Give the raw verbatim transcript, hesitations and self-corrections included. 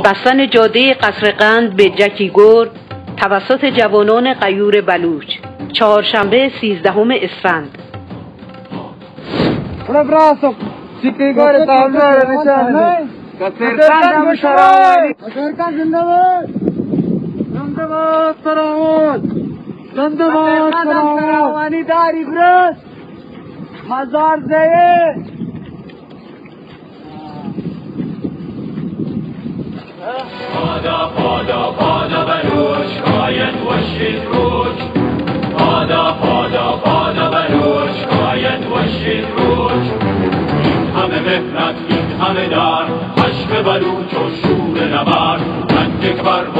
بستن جاده قصرقند به جکیگور توسط جوانان غیور بلوچ، چهارشنبه سیزدهم اسفند. جکیگور تابلو نشانه قصرقند مشراوی قصرقند زنده‌باد زنده‌باد سراوان زنده‌باد سراوانی داری برس هزار زیه فادا فادا فادا بلوچ کاید وشید روچ فادا فادا فادا بلوچ کاید وشید روچ این همه مهنت این همه در خشم بلوچ و شور نبرد من یک بر